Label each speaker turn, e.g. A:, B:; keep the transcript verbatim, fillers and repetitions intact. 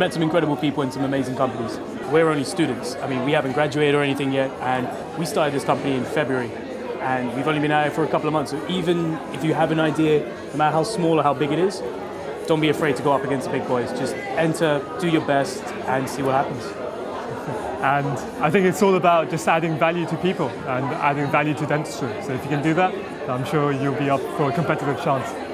A: met some incredible people and some amazing companies. We're only students. I mean, we haven't graduated or anything yet, and we started this company in February, and we've only been at it for a couple of months. So even if you have an idea, no matter how small or how big it is, don't be afraid to go up against the big boys. Just enter, do your best, and see what happens.
B: And I think it's all about just adding value to people and adding value to dentistry. So if you can do that, I'm sure you'll be up for a competitive chance.